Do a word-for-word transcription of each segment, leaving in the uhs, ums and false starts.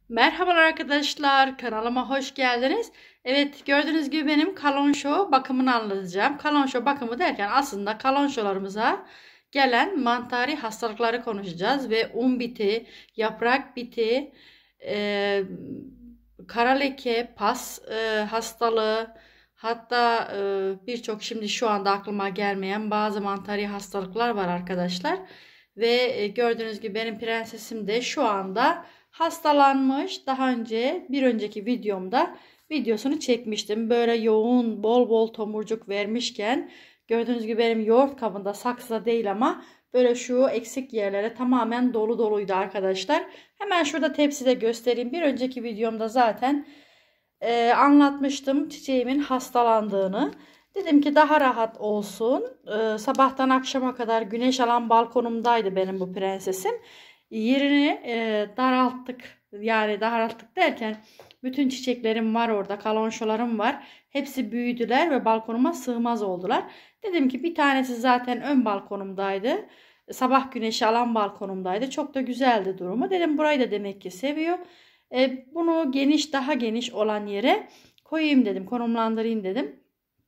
Merhabalar arkadaşlar, kanalıma hoş geldiniz. Evet, gördüğünüz gibi benim kalonşo bakımını anlatacağım. Kalonşo bakımı derken aslında kalonşolarımıza gelen mantari hastalıkları konuşacağız ve un biti, yaprak biti, e, kara leke, pas e, hastalığı, hatta e, birçok şimdi şu anda aklıma gelmeyen bazı mantari hastalıklar var arkadaşlar. Ve e, gördüğünüz gibi benim prensesim de şu anda hastalanmış. Daha önce bir önceki videomda videosunu çekmiştim. Böyle yoğun bol bol tomurcuk vermişken gördüğünüz gibi benim yoğurt kabında, saksıda değil ama böyle şu eksik yerlere tamamen dolu doluydu arkadaşlar. Hemen şurada tepside göstereyim. Bir önceki videomda zaten e, anlatmıştım çiçeğimin hastalandığını. Dedim ki daha rahat olsun. E, sabahtan akşama kadar güneş alan balkonumdaydı benim bu prensesim. Yerini e, daralttık. Yani daralttık derken bütün çiçeklerim var orada, kalonşolarım var. Hepsi büyüdüler ve balkonuma sığmaz oldular. Dedim ki bir tanesi zaten ön balkonumdaydı. Sabah güneşi alan balkonumdaydı. Çok da güzeldi durumu. Dedim burayı da demek ki seviyor. E, bunu geniş, daha geniş olan yere koyayım dedim, konumlandırayım dedim.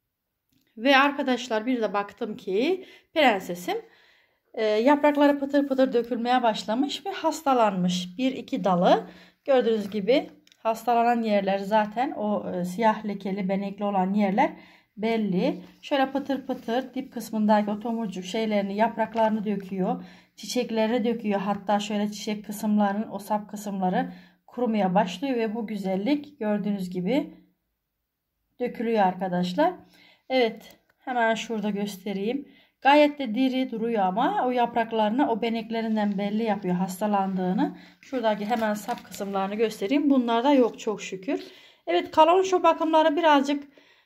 Ve arkadaşlar bir de baktım ki prensesim e, yaprakları pıtır pıtır dökülmeye başlamış ve hastalanmış. Bir iki dalı gördüğünüz gibi hastalanan yerler zaten o e, siyah lekeli benekli olan yerler belli. Şöyle pıtır pıtır dip kısmındaki o tomurcuk şeylerini, yapraklarını döküyor. Çiçekleri döküyor. Hatta şöyle çiçek kısımlarının o sap kısımları kurumaya başlıyor ve bu güzellik gördüğünüz gibi dökülüyor arkadaşlar. Evet, hemen şurada göstereyim. Gayet de diri duruyor ama o yapraklarını o beneklerinden belli yapıyor hastalandığını. Şuradaki hemen sap kısımlarını göstereyim. Bunlar da yok çok şükür. Evet, kalonşo bakımları birazcık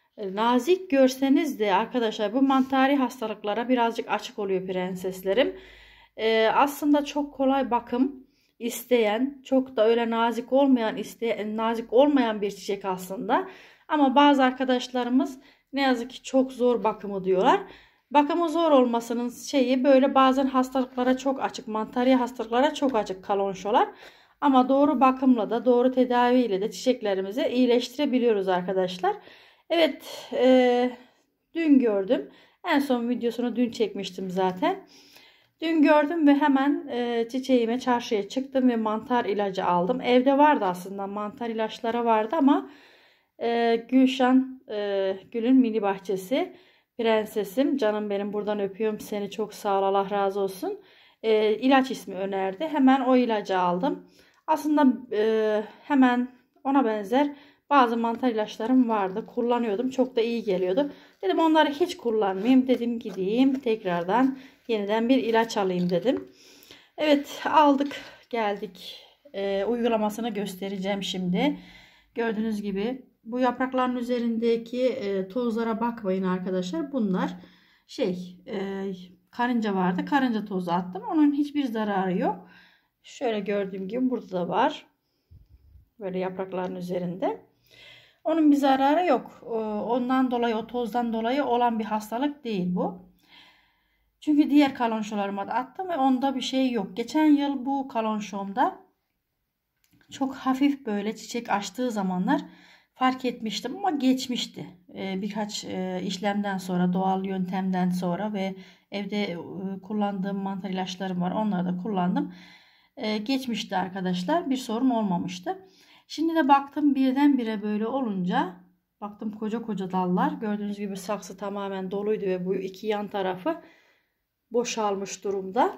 nazik görseniz de arkadaşlar bu mantari hastalıklara birazcık açık oluyor prenseslerim. Ee, aslında çok kolay bakım isteyen, çok da öyle nazik olmayan isteyen, nazik olmayan bir çiçek aslında. Ama bazı arkadaşlarımız ne yazık ki çok zor bakımı diyorlar. Bakımı zor olmasının şeyi böyle bazen hastalıklara çok açık, mantari hastalıklara çok açık kalonşolar. Ama doğru bakımla da doğru tedaviyle de çiçeklerimizi iyileştirebiliyoruz arkadaşlar. Evet, e, dün gördüm. En son videosunu dün çekmiştim zaten. Dün gördüm ve hemen e, çiçeğime çarşıya çıktım ve mantar ilacı aldım. Evde vardı aslında mantar ilaçları vardı ama e, Gülşen e, Gül'ün mini bahçesi prensesim canım benim buradan öpüyorum seni çok sağ ol Allah razı olsun. E, ilaç ismi önerdi. Hemen o ilacı aldım. Aslında e, hemen ona benzer bazı mantar ilaçlarım vardı. Kullanıyordum. Çok da iyi geliyordu. Dedim onları hiç kullanmayayım. Dedim gideyim tekrardan yeniden bir ilaç alayım dedim. Evet aldık geldik. E, uygulamasını göstereceğim şimdi. Gördüğünüz gibi bu yaprakların üzerindeki e, tozlara bakmayın arkadaşlar. Bunlar şey e, karınca vardı. Karınca tozu attım. Onun hiçbir zararı yok. Şöyle gördüğüm gibi burada da var. Böyle yaprakların üzerinde. Onun bir zararı yok. Ondan dolayı o tozdan dolayı olan bir hastalık değil bu. Çünkü diğer kalonşolarıma da attım ve onda bir şey yok. Geçen yıl bu kalonşomda çok hafif böyle çiçek açtığı zamanlar fark etmiştim ama geçmişti. Birkaç işlemden sonra, doğal yöntemden sonra ve evde kullandığım mantar ilaçlarım var. Onları da kullandım. Geçmişti arkadaşlar. Bir sorun olmamıştı. Şimdi de baktım birdenbire böyle olunca baktım koca koca dallar. Gördüğünüz gibi saksı tamamen doluydu ve bu iki yan tarafı boşalmış durumda.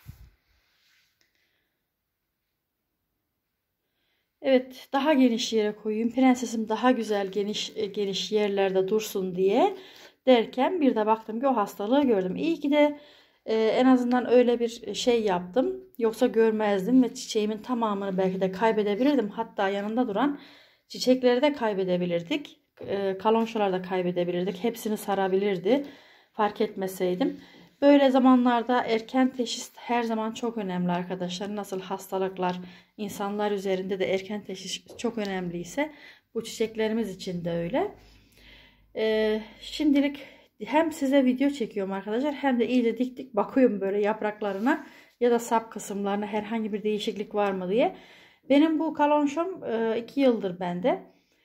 Evet, daha geniş yere koyayım. Prensesim daha güzel geniş geniş yerlerde dursun diye derken bir de baktım ki o hastalığı gördüm. İyi ki de e, en azından öyle bir şey yaptım. Yoksa görmezdim ve çiçeğimin tamamını belki de kaybedebilirdim. Hatta yanında duran çiçekleri de kaybedebilirdik. E, kalonşolar da kaybedebilirdik. Hepsini sarabilirdi. Fark etmeseydim. Böyle zamanlarda erken teşhis her zaman çok önemli arkadaşlar. Nasıl hastalıklar insanlar üzerinde de erken teşhis çok önemliyse bu çiçeklerimiz için de öyle. Ee, şimdilik hem size video çekiyorum arkadaşlar hem de iyice dik dik bakıyorum böyle yapraklarına ya da sap kısımlarına herhangi bir değişiklik var mı diye. Benim bu kalonşom iki yıldır bende.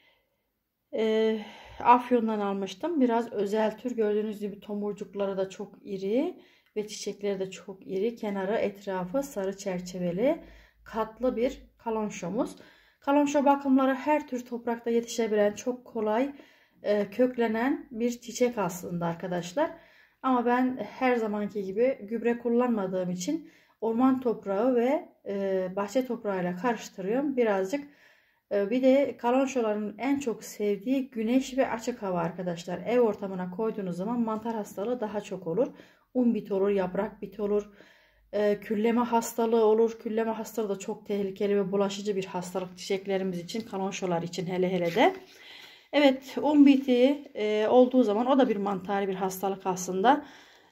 E, Afyon'dan almıştım. Biraz özel tür. Gördüğünüz gibi tomurcukları da çok iri ve çiçekleri de çok iri. Kenarı, etrafı sarı çerçeveli katlı bir kalonşomuz. Kalonşo bakımları her tür toprakta yetişebilen, çok kolay e, köklenen bir çiçek aslında arkadaşlar. Ama ben her zamanki gibi gübre kullanmadığım için orman toprağı ve e, bahçe toprağıyla karıştırıyorum. Birazcık e, bir de kalonşoların en çok sevdiği güneş ve açık hava arkadaşlar. Ev ortamına koyduğunuz zaman mantar hastalığı daha çok olur. Un biti olur, yaprak biti olur. E, külleme hastalığı olur. Külleme hastalığı da çok tehlikeli ve bulaşıcı bir hastalık çiçeklerimiz için, kalonşolar için hele hele de. Evet, un biti e, olduğu zaman o da bir mantari bir hastalık aslında.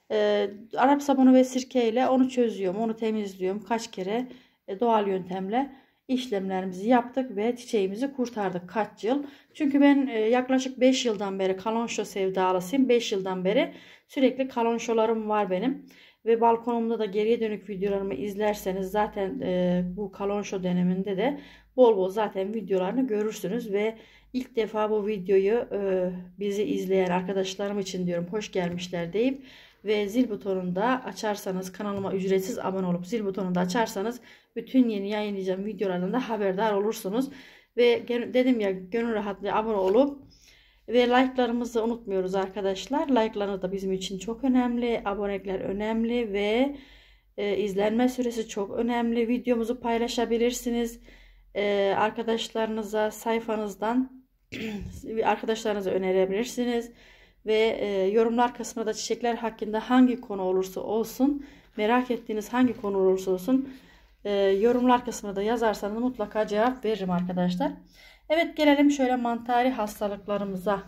E, Arap sabunu ve sirke ile onu çözüyorum, onu temizliyorum. Kaç kere e, doğal yöntemle işlemlerimizi yaptık ve çiçeğimizi kurtardık kaç yıl. Çünkü ben e, yaklaşık beş yıldan beri kalonşo sevdalısıyım. beş yıldan beri sürekli kalonşolarım var benim. Ve balkonumda da geriye dönük videolarımı izlerseniz zaten e, bu kalonşo döneminde de bol bol zaten videolarını görürsünüz. Ve ilk defa bu videoyu e, bizi izleyen arkadaşlarım için diyorum hoş gelmişler deyip ve zil butonunu da açarsanız, kanalıma ücretsiz abone olup zil butonunu da açarsanız bütün yeni yayınlayacağım videolardan da haberdar olursunuz. Ve dedim ya, gönül rahatlığı abone olup ve like'larımızı unutmuyoruz arkadaşlar. Like'lar da bizim için çok önemli. Abonelikler önemli ve e, izlenme süresi çok önemli. Videomuzu paylaşabilirsiniz. E, arkadaşlarınıza sayfanızdan arkadaşlarınıza önerebilirsiniz. Ve e, yorumlar kısmında da çiçekler hakkında hangi konu olursa olsun, merak ettiğiniz hangi konu olursa olsun e, yorumlar kısmında da yazarsanız mutlaka cevap veririm arkadaşlar. Evet, gelelim şöyle mantari hastalıklarımıza.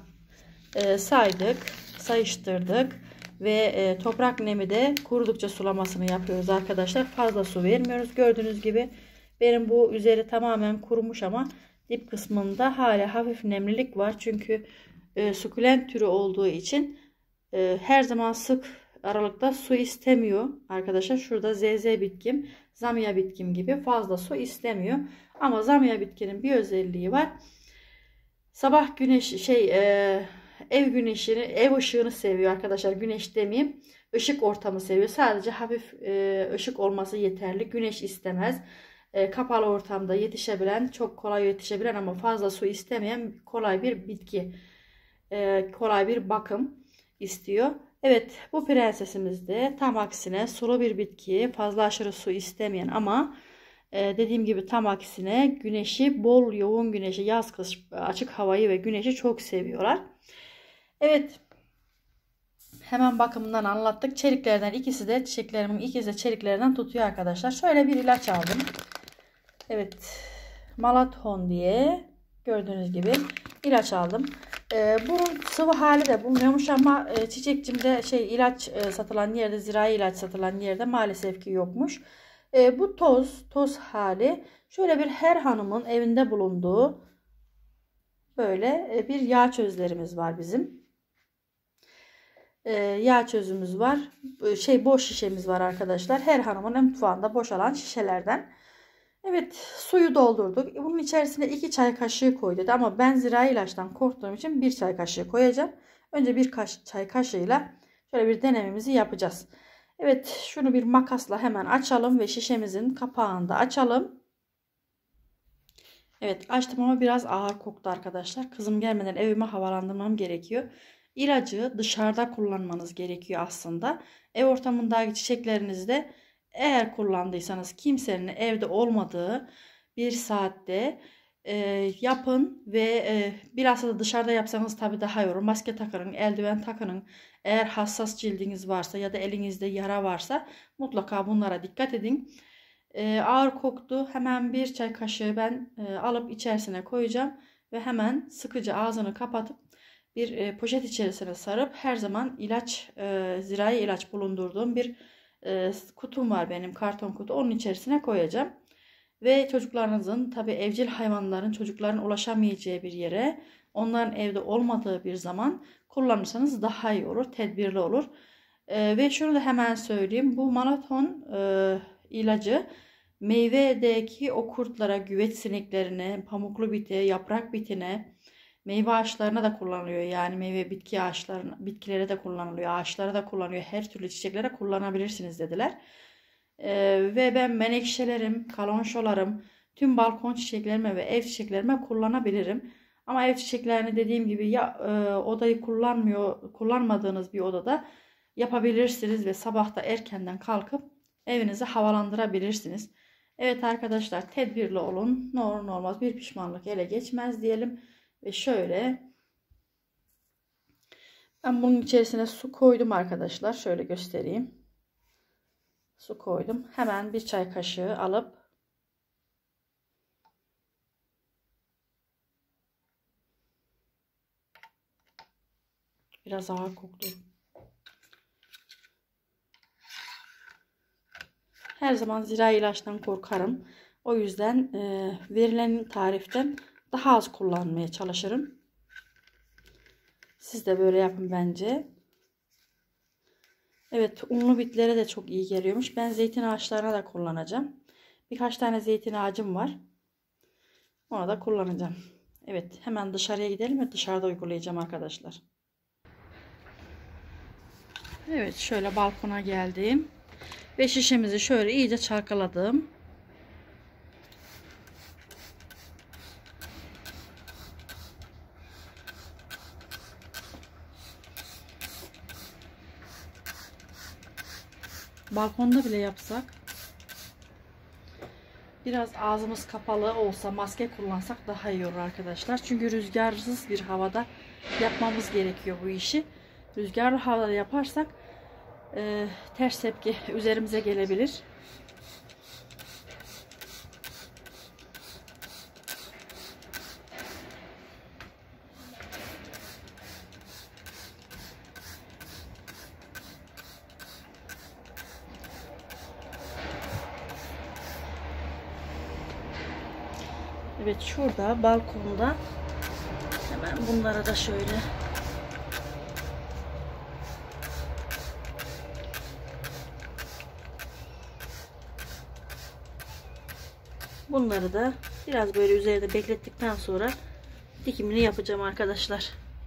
E, saydık, sayıştırdık ve e, toprak nemi de kurudukça sulamasını yapıyoruz arkadaşlar. Fazla su vermiyoruz. Gördüğünüz gibi benim bu üzeri tamamen kurumuş ama dip kısmında hala hafif nemlilik var. Çünkü e, sukulent türü olduğu için e, her zaman sık aralıkta su istemiyor arkadaşlar. Şurada zeze bitkim, zamya bitkim gibi fazla su istemiyor. Ama zamya bitkinin bir özelliği var. Sabah güneş şey e, ev güneşini, ev ışığını seviyor arkadaşlar. Güneş demeyeyim, ışık ortamı seviyor. Sadece hafif e, ışık olması yeterli. Güneş istemez. E, kapalı ortamda yetişebilen, çok kolay yetişebilen ama fazla su istemeyen kolay bir bitki. E, kolay bir bakım istiyor. Evet, bu prensesimiz de tam aksine sulu bir bitki, fazla aşırı su istemeyen ama e, dediğim gibi tam aksine güneşi, bol yoğun güneşi, yaz kış açık havayı ve güneşi çok seviyorlar. Evet, hemen bakımından anlattık. Çeliklerden ikisi de, çiçeklerimin ikisi de çeliklerden tutuyor arkadaşlar. Şöyle bir ilaç aldım. Evet, Malaton diye gördüğünüz gibi ilaç aldım. Ee, bunun sıvı hali de bulunuyormuş ama e, çiçekçimde şey ilaç e, satılan yerde, zirai ilaç satılan yerde maalesef ki yokmuş. E, bu toz, toz hali şöyle bir her hanımın evinde bulunduğu böyle e, bir yağ çözlerimiz var bizim. E, yağ çözümüz var. Şey boş şişemiz var arkadaşlar. Her hanımın mutfağında boşalan şişelerden. Evet, suyu doldurduk. Bunun içerisine iki çay kaşığı koy dedi ama ben zirai ilaçtan korktuğum için bir çay kaşığı koyacağım. Önce bir kaş çay kaşığıyla şöyle bir denememizi yapacağız. Evet, şunu bir makasla hemen açalım ve şişemizin kapağını da açalım. Evet, açtım ama biraz ağır koktu arkadaşlar. Kızım gelmeden evime havalandırmam gerekiyor. İlacı dışarıda kullanmanız gerekiyor aslında. Ev ortamındaki çiçeklerinizde eğer kullandıysanız kimsenin evde olmadığı bir saatte e, yapın ve e, biraz da dışarıda yapsanız tabii daha iyi olur. Maske takının, eldiven takının. Eğer hassas cildiniz varsa ya da elinizde yara varsa mutlaka bunlara dikkat edin. E, ağır koktu. Hemen bir çay kaşığı ben e, alıp içerisine koyacağım ve hemen sıkıca ağzını kapatıp bir e, poşet içerisine sarıp her zaman ilaç, e, zirai ilaç bulundurduğum bir e, kutum var benim, karton kutu. Onun içerisine koyacağım. Ve çocuklarınızın, tabii evcil hayvanların, çocukların ulaşamayacağı bir yere, onların evde olmadığı bir zaman kullanırsanız daha iyi olur, tedbirli olur. E, ve şunu da hemen söyleyeyim. Bu Malaton e, ilacı meyvedeki o kurtlara, güveç sineklerine, pamuklu bite, yaprak bitine, meyve ağaçlarına da kullanılıyor. Yani meyve bitki ağaçlarına, bitkilere de kullanılıyor. Ağaçlara da kullanılıyor. Her türlü çiçeklere kullanabilirsiniz dediler. Ee, ve ben menekşelerim, kalonşolarım, tüm balkon çiçeklerime ve ev çiçeklerime kullanabilirim. Ama ev çiçeklerini dediğim gibi ya e, odayı kullanmıyor, kullanmadığınız bir odada yapabilirsiniz ve sabahta erkenden kalkıp evinizi havalandırabilirsiniz. Evet arkadaşlar, tedbirli olun. Ne olur ne olmaz bir pişmanlık ele geçmez diyelim. Ve şöyle ben bunun içerisine su koydum arkadaşlar. Şöyle göstereyim. Su koydum. Hemen bir çay kaşığı alıp biraz ağır koktu. Her zaman zira ilaçtan korkarım. O yüzden e, verilen tariften daha az kullanmaya çalışırım. Siz de böyle yapın bence. Evet, unlu bitlere de çok iyi geliyormuş. Ben zeytin ağaçlarına da kullanacağım. Birkaç tane zeytin ağacım var. Ona da kullanacağım. Evet, hemen dışarıya gidelim ve dışarıda uygulayacağım arkadaşlar. Evet, şöyle balkona geldim. Ve şişemizi şöyle iyice çalkaladım. Balkonda bile yapsak, biraz ağzımız kapalı olsa, maske kullansak daha iyi olur arkadaşlar. Çünkü rüzgarsız bir havada yapmamız gerekiyor bu işi. Rüzgarlı havada yaparsak e, ters tepki üzerimize gelebilir. Evet, şurada balkonda hemen bunlara da şöyle bunları da biraz böyle üzerinde beklettikten sonra dikimini yapacağım arkadaşlar.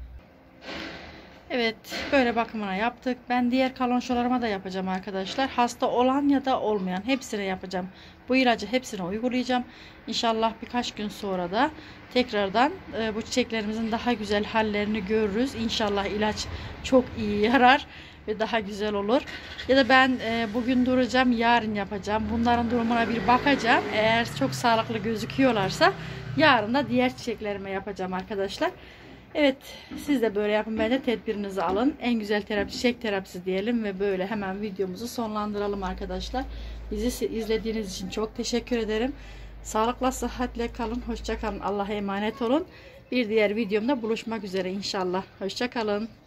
Evet, böyle bakımına yaptık. Ben diğer kalonşolarıma da yapacağım arkadaşlar. Hasta olan ya da olmayan hepsine yapacağım. Bu ilacı hepsine uygulayacağım. İnşallah birkaç gün sonra da tekrardan e, bu çiçeklerimizin daha güzel hallerini görürüz. İnşallah ilaç çok iyi yarar ve daha güzel olur. Ya da ben e, bugün duracağım, yarın yapacağım. Bunların durumuna bir bakacağım. Eğer çok sağlıklı gözüküyorlarsa yarın da diğer çiçeklerime yapacağım arkadaşlar. Evet, siz de böyle yapın, bence tedbirinizi alın. En güzel terapi çiçek terapisi diyelim ve böyle hemen videomuzu sonlandıralım arkadaşlar. Bizi izlediğiniz için çok teşekkür ederim. Sağlıkla, sıhhatle kalın. Hoşça kalın. Allah'a emanet olun. Bir diğer videomda buluşmak üzere inşallah. Hoşça kalın.